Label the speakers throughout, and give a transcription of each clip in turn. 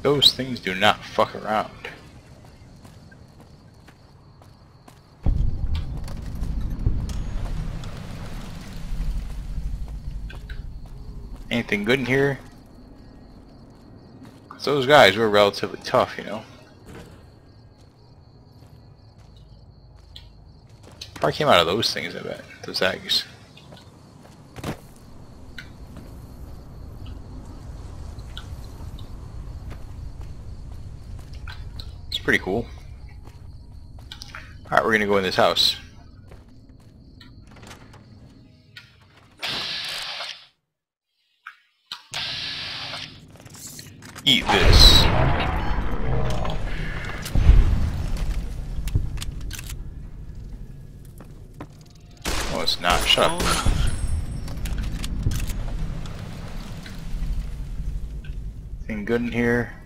Speaker 1: Those things do not fuck around. Anything good in here? 'Cause those guys were relatively tough, you know. Probably came out of those things, I bet. Those eggs. It's pretty cool. Alright, we're gonna go in this house. Eat this. Oh, it's not. Shut up. Anything good in here?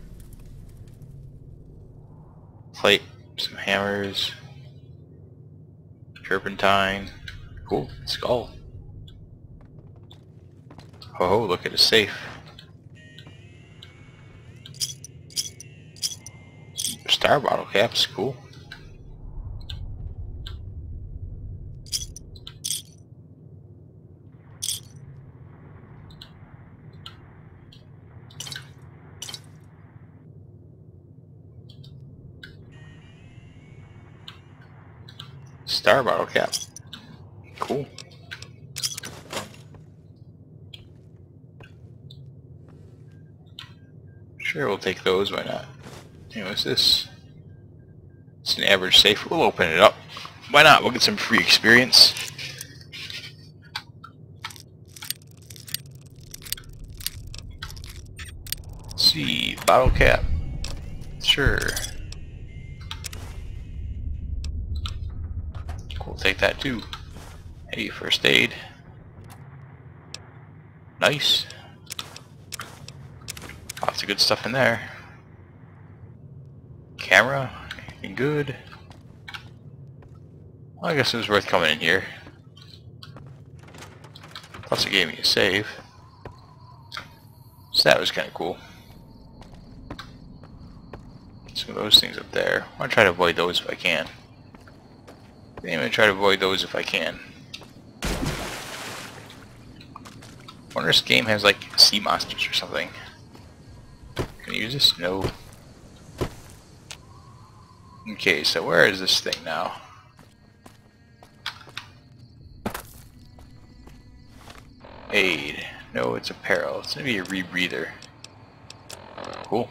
Speaker 1: Plate, some hammers, turpentine. Cool. Skull. Oh, look at a safe. Star bottle caps, cool. Star bottle cap, cool. Sure, we'll take those, why not? Hey, what's this? It's an average safe. We'll open it up. Why not? We'll get some free experience. Let's see, bottle cap. Sure. We'll take that too. Hey, first aid. Nice. Lots of good stuff in there. Camera. Anything good? Well, I guess it was worth coming in here. Plus it gave me a save. So that was kind of cool. Some of those things up there. I want to try to avoid those if I can. I'm going to try to avoid those if I can. I wonder if this game has like sea monsters or something. Can I use this? No. Okay, so where is this thing now? Aid. No, it's apparel. It's gonna be a rebreather. Cool.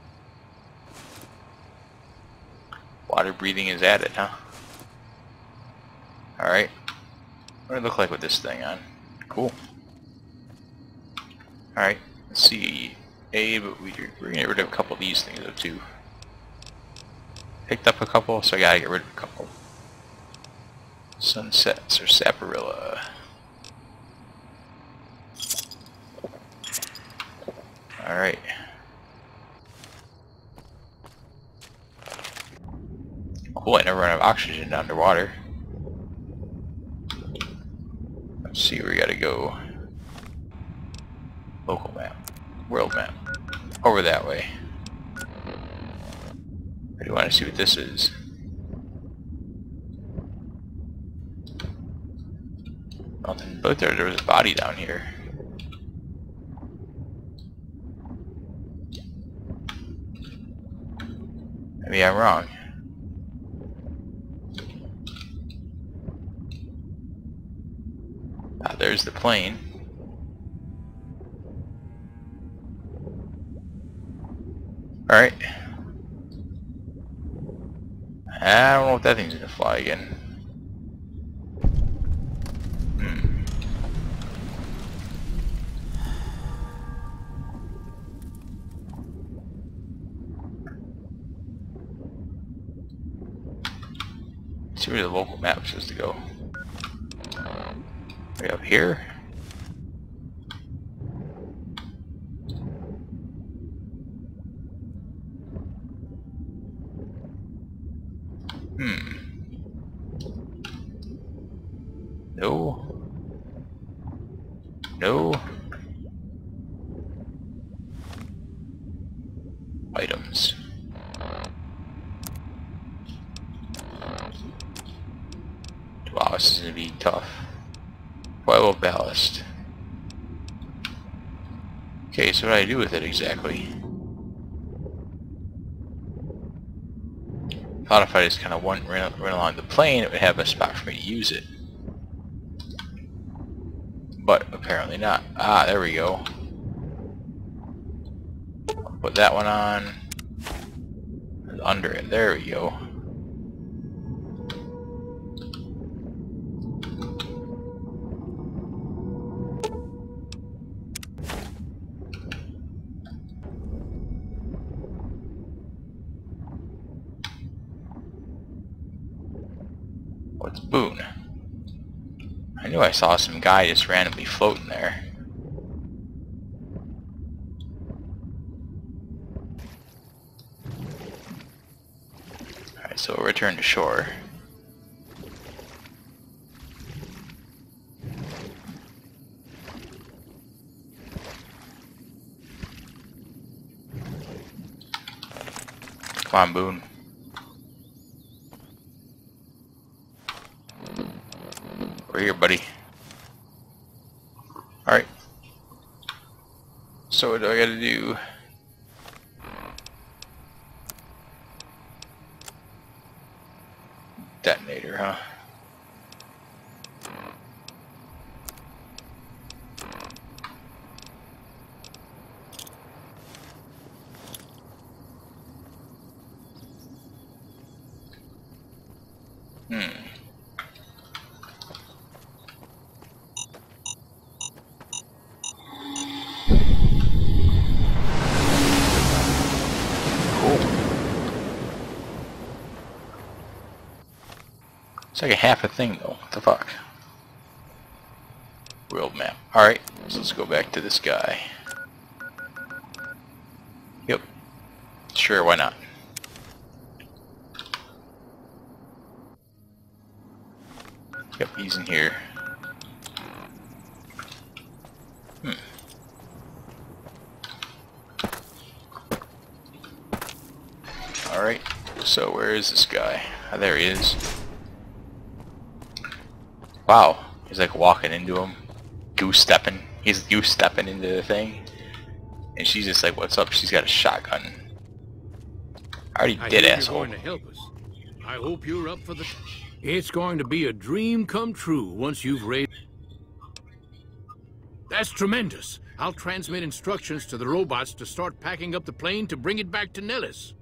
Speaker 1: Water breathing is added, huh? Alright. What does it look like with this thing on? Cool. Alright, let's see. Aid, but we're gonna get rid of a couple of these things though too. Picked up a couple, so I gotta get rid of a couple. Sunsets or Saparilla. Alright. Cool, I never run out of oxygen underwater. Let's see where we gotta go. Local map. World map. Over that way. I do want to see what this is. Nothing but there was a body down here. Maybe I'm wrong. Ah, there's the plane. Alright. I don't know if that thing's gonna fly again. See where the local map says to go. Way up here. No. No. tough. Coil ballast. Okay, so what do I do with it exactly? Thought if I just kind of run along the plane, it would have a spot for me to use it. But apparently not. Ah, there we go. Put that one on. Under it. There we go. What's Boone? I knew I saw some guy just randomly floating there. Alright, so we'll return to shore. Come on, Boone. We're here, buddy. Alright. So what do I gotta do? Detonator, huh? It's like a half a thing though. What the fuck? World map. Alright, so let's go back to this guy. Yep. Sure, why not? Yep, he's in here. Alright, so where is this guy? Oh, there he is. Wow, he's like walking into him. Goose stepping. He's goose stepping into the thing. And she's just like, what's up? She's got a shotgun. I already did, asshole.
Speaker 2: You're going to help us. I hope you're up for the... It's going to be a dream come true once you've raised... That's tremendous. I'll transmit instructions to the robots to start packing up the plane to bring it back to Nellis.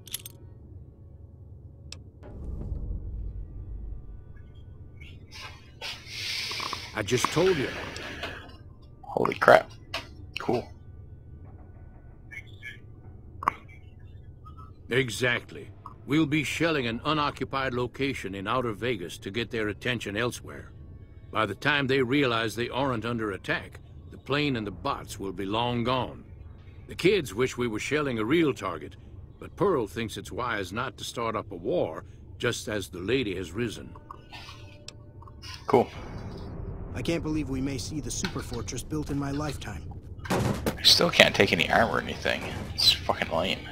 Speaker 2: I just told you.
Speaker 1: Holy crap. Cool.
Speaker 2: Exactly. We'll be shelling an unoccupied location in outer Vegas to get their attention elsewhere. By the time they realize they aren't under attack, the plane and the bots will be long gone. The kids wish we were shelling a real target, but Pearl thinks it's wise not to start up a war just as the lady has risen.
Speaker 1: Cool.
Speaker 3: I can't believe we may see the super fortress built in my lifetime.
Speaker 1: I still can't take any armor or anything. It's fucking lame.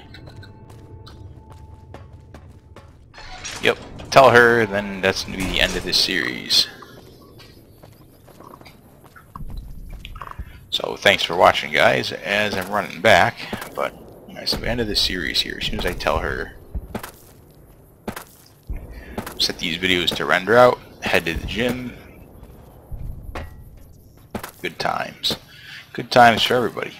Speaker 1: Yep, tell her, then that's going to be the end of this series. So thanks for watching, guys, as I'm running back, but that's the end of this series here. As soon as I tell her, set these videos to render out, head to the gym. Good times. Good times for everybody.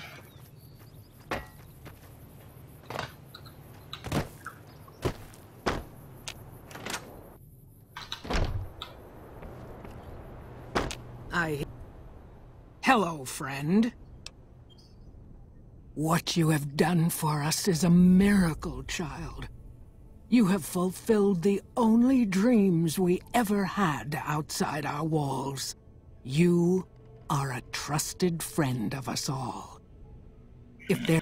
Speaker 4: Hello, friend. What you have done for us is a miracle, child. You have fulfilled the only dreams we ever had outside our walls. You are a trusted friend of us all. If there...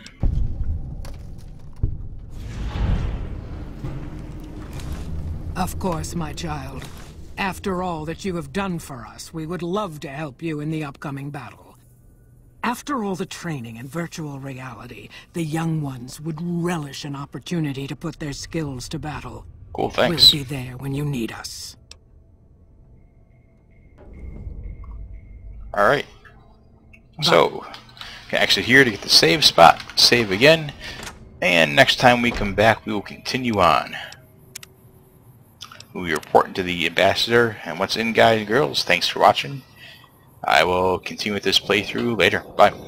Speaker 4: Of course, my child. After all that you have done for us, we would love to help you in the upcoming battle. After all the training in virtual reality, the young ones would relish an opportunity to put their skills to battle.
Speaker 1: Cool, thanks.
Speaker 4: We'll be there when you need us.
Speaker 1: Alright. So, can exit here to get the save spot, save again, and next time we come back we will continue on. We'll be reporting to the ambassador, and what's in, guys and girls. Thanks for watching. I will continue with this playthrough later. Bye.